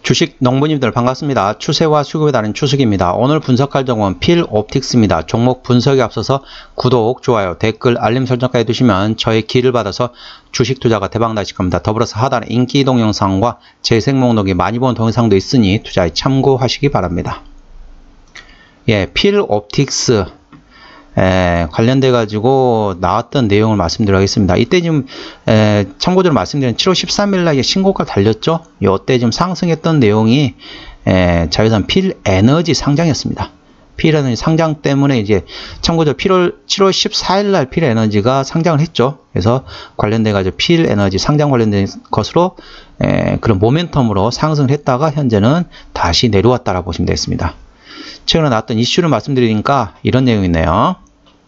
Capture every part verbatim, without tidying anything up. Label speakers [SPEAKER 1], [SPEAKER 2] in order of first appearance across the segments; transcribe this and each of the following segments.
[SPEAKER 1] 주식 농부님들 반갑습니다. 추세와 수급에 따른 추석입니다. 오늘 분석할 종목은 필옵틱스입니다. 종목 분석에 앞서서 구독, 좋아요, 댓글, 알림 설정까지 해두시면 저의 기를 받아서 주식 투자가 대박나실 겁니다. 더불어서 하단에 인기 동영상과 재생 목록이 많이 본 동영상도 있으니 투자에 참고하시기 바랍니다. 예, 필옵틱스 에, 관련돼 가지고 나왔던 내용을 말씀드리겠습니다. 이때 지금 에, 참고적으로 말씀드린 칠월 십삼일 날 신고가 달렸죠. 이때 지금 상승했던 내용이 에, 자회사 필에너지 상장이었습니다. 필에너지 상장 때문에 이제 참고적으로 칠월 십사일 날 필에너지가 상장을 했죠. 그래서 관련돼 가지고 필에너지 상장 관련된 것으로 에, 그런 모멘텀으로 상승을 했다가 현재는 다시 내려왔다라고 보시면 되겠습니다. 최근에 나왔던 이슈를 말씀드리니까 이런 내용이 있네요.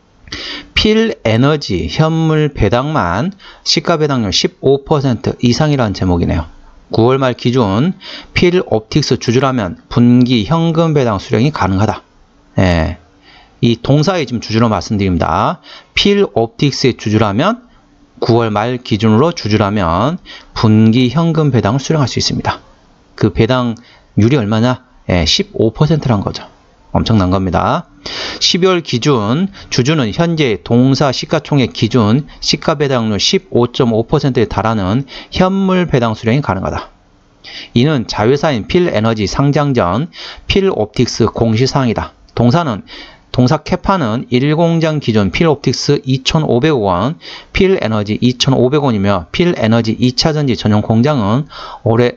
[SPEAKER 1] 필에너지 현물 배당만 시가 배당률 십오 퍼센트 이상이라는 제목이네요. 구월 말 기준 필옵틱스 주주라면 분기 현금 배당 수령이 가능하다. 예, 이 동사의 지금 주주로 말씀드립니다. 필옵틱스의 주주라면 구월 말 기준으로 주주라면 분기 현금 배당을 수령할 수 있습니다. 그 배당률이 얼마냐? 예, 십오 퍼센트란 거죠. 엄청난 겁니다. 십이월 기준 주주는 현재 동사 시가총액 기준 시가 배당률 십오 점 오 퍼센트에 달하는 현물 배당 수령이 가능하다. 이는 자회사인 필에너지 상장 전 필옵틱스 공시사항이다. 동사는 동사 캐파는 일 공장 기준 필옵틱스 이천오백억 원, 필에너지 이천오백억 원이며 필에너지 이 차 전지 전용 공장은 올해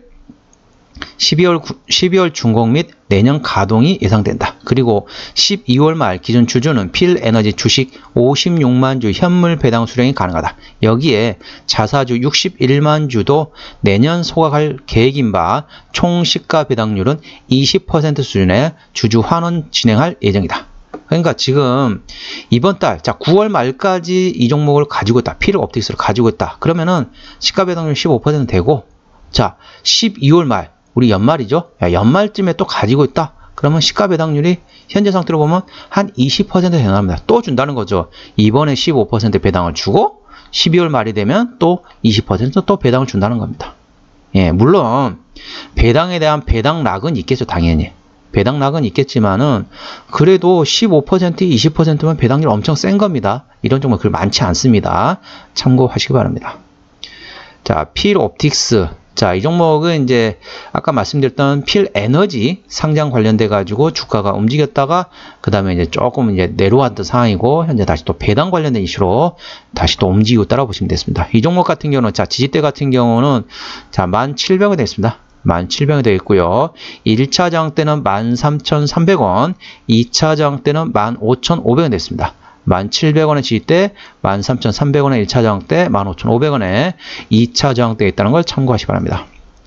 [SPEAKER 1] 십이월, 십이월 준공 및 내년 가동이 예상된다. 그리고 십이월 말 기준 주주는 필에너지 주식 오십육만 주 현물 배당 수령이 가능하다. 여기에 자사주 육십일만 주도 내년 소각할 계획인 바 총 시가 배당률은 이십 퍼센트 수준의 주주 환원 진행할 예정이다. 그러니까 지금 이번 달, 자, 구월 말까지 이 종목을 가지고 있다. 필옵틱스를 가지고 있다. 그러면은 시가 배당률 십오 퍼센트 되고, 자, 십이월 말, 우리 연말이죠. 야, 연말쯤에 또 가지고 있다. 그러면 시가 배당률이 현재 상태로 보면 한 이십 퍼센트 되납니다. 또 준다는 거죠. 이번에 십오 퍼센트 배당을 주고 십이월 말이 되면 또 이십 퍼센트 또 배당을 준다는 겁니다. 예, 물론 배당에 대한 배당락은 있겠죠. 당연히. 배당락은 있겠지만은 그래도 십오 퍼센트, 이십 퍼센트면 배당률 엄청 센 겁니다. 이런 종목 그 많지 않습니다. 참고하시기 바랍니다. 자, 필옵틱스. 자, 이 종목은 이제 아까 말씀드렸던 필에너지 상장 관련돼 가지고 주가가 움직였다가 그 다음에 이제 조금 이제 내려왔던 상황이고 현재 다시 또 배당 관련된 이슈로 다시 또 움직이고 있다고 보시면 되겠습니다. 이 종목 같은 경우는 자, 지지대 같은 경우는 자, 만 칠백 원이 되겠습니다. 만 칠백 원이 되어 있고요. 일 차 저항 때는 만 삼천삼백 원, 이 차 저항 때는 만 오천오백 원 됐습니다. 만 칠백 원의 지지대, 만 삼천삼백 원의 일 차 저항대, 만 오천오백 원의 이 차 저항대에 있다는 걸 참고하시기 바랍니다.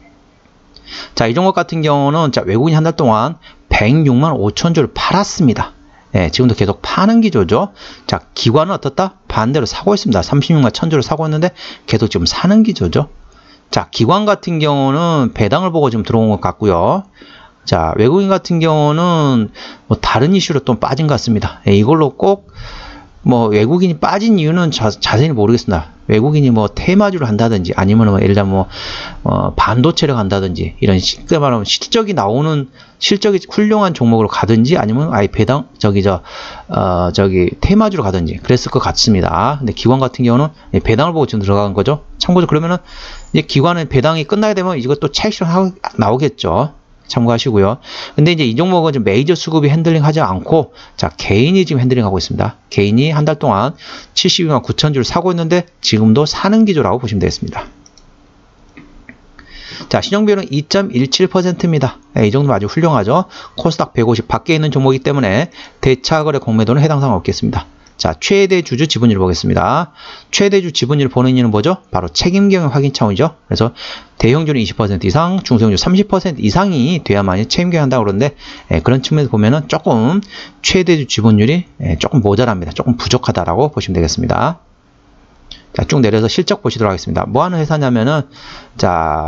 [SPEAKER 1] 자, 이 종목 같은 경우는 자, 외국인이 한 달 동안 백육만 오천 주를 팔았습니다. 네, 지금도 계속 파는 기조죠. 자, 기관은 어떻다? 반대로 사고 있습니다. 삼십육만 천 주를 사고 있는데 계속 지금 사는 기조죠. 자, 기관 같은 경우는 배당을 보고 지금 들어온 것 같고요. 자, 외국인 같은 경우는 뭐 다른 이슈로 또 빠진 것 같습니다. 예, 이걸로 꼭 뭐 외국인이 빠진 이유는 자, 자세히 모르겠습니다. 외국인이 뭐 테마주를 한다든지 아니면 뭐 예를 들면 뭐 어, 반도체를 간다든지 이런 쉽게 말하면 실적이 나오는 실적이 훌륭한 종목으로 가든지 아니면 아예 배당 저기 저 어, 저기 테마주로 가든지 그랬을 것 같습니다. 근데 기관 같은 경우는 배당을 보고 지금 들어간 거죠. 참고로 그러면은 이제 기관의 배당이 끝나게 되면 이것도 차익 실현 나오겠죠. 참고하시고요. 근데 이제 이 종목은 좀 메이저 수급이 핸들링 하지 않고, 자, 개인이 지금 핸들링 하고 있습니다. 개인이 한 달 동안 칠십이만 구천 주를 사고 있는데, 지금도 사는 기조라고 보시면 되겠습니다. 자, 신용비율은 이 점 일칠 퍼센트입니다. 네, 이 정도면 아주 훌륭하죠. 코스닥 백오십 밖에 있는 종목이기 때문에 대차거래 공매도는 해당 사항 없겠습니다. 자, 최대 주주 지분율 보겠습니다. 최대 주 지분율 보는 이유는 뭐죠? 바로 책임경영 확인 차원이죠. 그래서 대형주는 이십 퍼센트 이상, 중소형주 삼십 퍼센트 이상이 돼야만이 책임경영 한다고 그러는데 예, 그런 측면에서 보면은 조금 최대 주 지분율이 예, 조금 모자랍니다. 조금 부족하다라고 보시면 되겠습니다. 자, 쭉 내려서 실적 보시도록 하겠습니다. 뭐 하는 회사냐면은 자,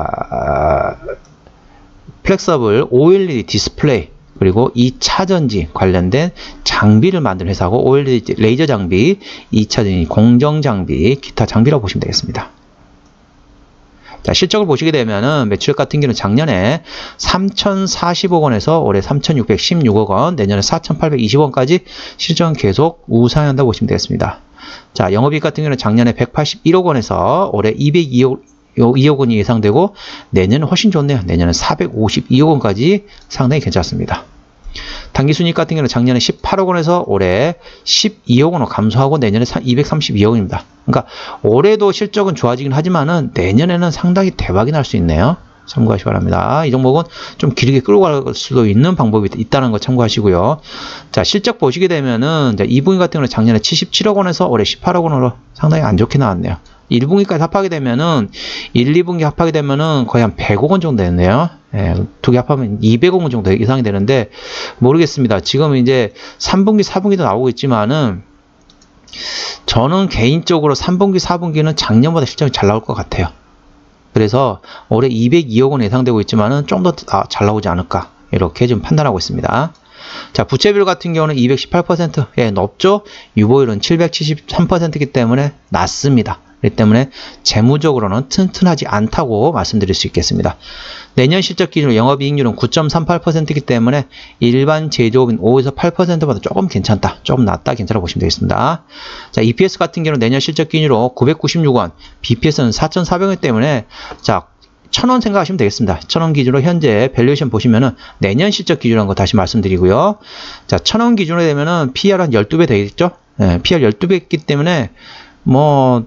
[SPEAKER 1] 플렉서블 오엘이디 디스플레이 그리고 이 차 전지 관련된 장비를 만드는 회사고 오엘이디 레이저 장비, 이 차 전지 공정 장비, 기타 장비라고 보시면 되겠습니다. 자, 실적을 보시게 되면은 매출액 같은 경우는 작년에 삼천사십억 원에서 올해 삼천육백십육억 원, 내년에 사천팔백이십 원까지 실적은 계속 우상향한다고 보시면 되겠습니다. 자, 영업이익 같은 경우는 작년에 백팔십일억 원에서 올해 이백이억 원이 예상되고 내년은 훨씬 좋네요. 내년은 사백오십이억 원까지 상당히 괜찮습니다. 당기순이익 같은 경우는 작년에 십팔억 원에서 올해 십이억 원으로 감소하고 내년에 이백삼십이억 원입니다. 그러니까 올해도 실적은 좋아지긴 하지만은 내년에는 상당히 대박이 날 수 있네요. 참고하시기 바랍니다. 이 종목은 좀 길게 끌고 갈 수도 있는 방법이 있다는 거 참고하시고요. 자, 실적 보시게 되면은 이 분기 같은 경우는 작년에 칠십칠억 원에서 올해 십팔억 원으로 상당히 안 좋게 나왔네요. 일 분기까지 합하게 되면은 일, 이 분기 합하게 되면은 거의 한 백억 원 정도 됐네요. 예, 두 개 합하면 이백억 원 정도 이상이 되는데 모르겠습니다. 지금 이제 삼 분기, 사 분기도 나오고 있지만은 저는 개인적으로 삼 분기, 사 분기는 작년보다 실적이 잘 나올 것 같아요. 그래서 올해 이백이억 원 예상되고 있지만은 좀 더 잘 나오지 않을까 이렇게 좀 판단하고 있습니다. 자, 부채비율 같은 경우는 이백십팔 퍼센트, 예, 높죠? 유보율은 칠백칠십삼 퍼센트이기 때문에 낮습니다. 그렇기 때문에 재무적으로는 튼튼하지 않다고 말씀드릴 수 있겠습니다. 내년 실적 기준으로 영업이익률은 구 점 삼팔 퍼센트이기 때문에 일반 제조업인 오에서 팔 퍼센트보다 조금 괜찮다, 조금 낫다, 괜찮아 보시면 되겠습니다. 자, 이피에스 같은 경우는 내년 실적 기준으로 구백구십육 원, 비피에스는 사천사백 원 때문에 자, 천 원 생각하시면 되겠습니다. 천 원 기준으로 현재 밸류에이션 보시면은 내년 실적 기준으로 한 거 다시 말씀드리고요. 자, 천 원 기준으로 되면은 피이알 한 십이 배 되겠죠? 예, 피이알 십이 배이기 때문에 뭐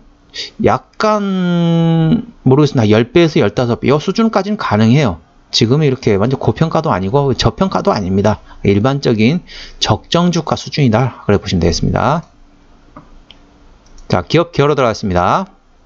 [SPEAKER 1] 약간 모르겠습니다. 십 배에서 십오 배 이 수준까지는 가능해요. 지금 이렇게 완전 고평가도 아니고 저평가도 아닙니다. 일반적인 적정 주가 수준이다. 그래 보시면 되겠습니다. 자, 기업 개요로 들어갔습니다.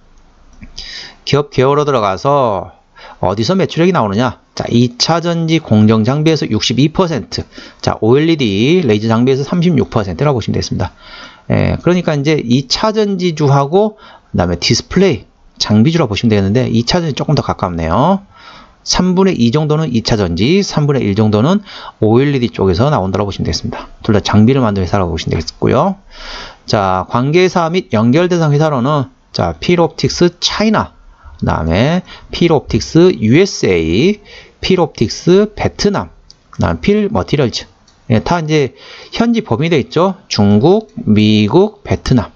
[SPEAKER 1] 기업 개요로 들어가서 어디서 매출액이 나오느냐? 자, 이 차 전지 공정 장비에서 육십이 퍼센트, 자, 오엘이디 레이저 장비에서 삼십육 퍼센트라고 보시면 되겠습니다. 예, 그러니까 이제 이 차 전지주하고 그 다음에 디스플레이 장비주라고 보시면 되겠는데 이 차 전지 조금 더 가깝네요. 삼분의 이 정도는 이 차 전지, 삼분의 일 정도는 오엘이디 쪽에서 나온다고 보시면 되겠습니다. 둘 다 장비를 만드는 회사라고 보시면 되겠고요. 자, 관계사 및 연결 대상 회사로는 자, 필옵틱스 차이나, 그 다음에 필옵틱스 유에스에이, 필옵틱스 베트남, 그 다음 필머티리얼즈. 예, 다 이제 현지 법인이 되어 있죠. 중국, 미국, 베트남.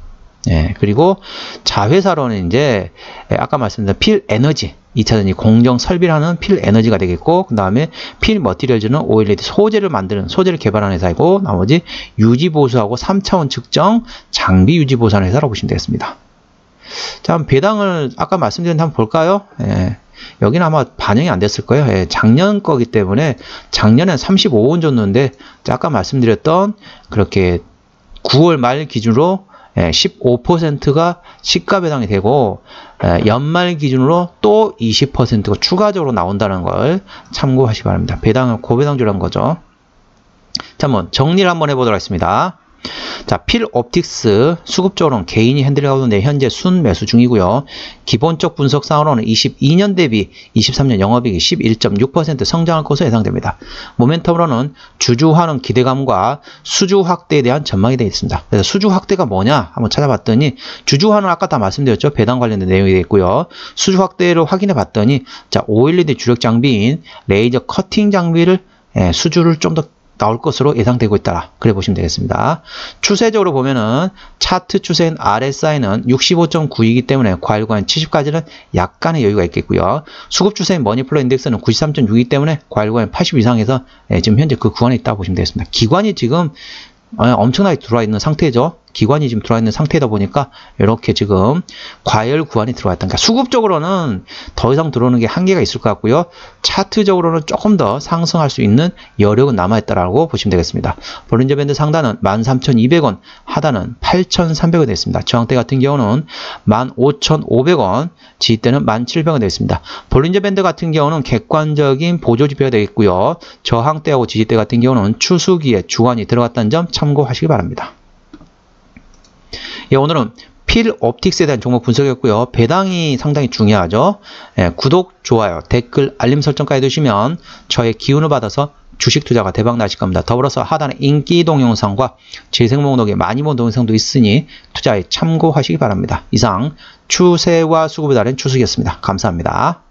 [SPEAKER 1] 예, 그리고 자회사로는 이제 아까 말씀드린 필에너지, 이 차 전지 공정 설비라는 필에너지가 되겠고, 그 다음에 필머티리얼즈는 오엘이디 소재를 만드는, 소재를 개발하는 회사이고, 나머지 유지보수하고 삼 차원 측정 장비 유지보수하는 회사라고 보시면 되겠습니다. 자, 배당을 아까 말씀드린 데 한번 볼까요? 예, 여기는 아마 반영이 안 됐을 거예요. 예, 작년 거기 때문에 작년엔 삼십오 원 줬는데 아까 말씀드렸던 그렇게 구월 말 기준으로 예, 십오 퍼센트가 시가 배당이 되고 예, 연말 기준으로 또 이십 퍼센트가 추가적으로 나온다는 걸 참고하시기 바랍니다. 배당을 고배당주라는 거죠. 자, 한번 정리를 한번 해보도록 하겠습니다. 자, 필옵틱스 수급적으로는 개인이 핸들하고 있는데 현재 순매수 중이고요. 기본적 분석상으로는 이십이 년 대비 이십삼 년 영업이익이 십일 점 육 퍼센트 성장할 것으로 예상됩니다. 모멘텀으로는 주주 환원 기대감과 수주 확대에 대한 전망이 되어 있습니다. 그래서 수주 확대가 뭐냐 한번 찾아봤더니 주주 환원 아까 다 말씀드렸죠. 배당 관련된 내용이 되어 있고요. 수주 확대를 확인해 봤더니 자, 오엘이디 주력 장비인 레이저 커팅 장비를 예, 수주를 좀 더 나올 것으로 예상되고 있다. 그래 보시면 되겠습니다. 추세적으로 보면은 차트 추세인 알에스아이는 육십오 점 구이기 때문에 과일과는 칠십까지는 약간의 여유가 있겠고요. 수급 추세인 머니플로 인덱스는 구십삼 점 육이기 때문에 과일과는 팔십 이상에서 예, 지금 현재 그 구간에 있다고 보시면 되겠습니다. 기관이 지금 엄청나게 들어와 있는 상태죠. 기관이 지금 들어와 있는 상태다 보니까 이렇게 지금 과열 구간이 들어와 있다. 그러니까 수급적으로는 더 이상 들어오는 게 한계가 있을 것 같고요. 차트적으로는 조금 더 상승할 수 있는 여력은 남아있다라고 보시면 되겠습니다. 볼린저 밴드 상단은 만 삼천이백 원, 하단은 팔천삼백 원 되겠습니다. 저항대 같은 경우는 만 오천오백 원, 지지대는 만 칠백 원 되겠습니다. 볼린저 밴드 같은 경우는 객관적인 보조지표가 되겠고요. 저항대하고 지지대 같은 경우는 추수기에 주간이 들어갔다는 점 참고하시기 바랍니다. 예, 오늘은 필옵틱스에 대한 종목 분석이었고요. 배당이 상당히 중요하죠. 예, 구독, 좋아요, 댓글, 알림 설정까지 해두시면 저의 기운을 받아서 주식 투자가 대박 나실 겁니다. 더불어서 하단에 인기 동영상과 재생 목록에 많이 본 동영상도 있으니 투자에 참고하시기 바랍니다. 이상 추세와 수급에 따른 추석이었습니다. 감사합니다.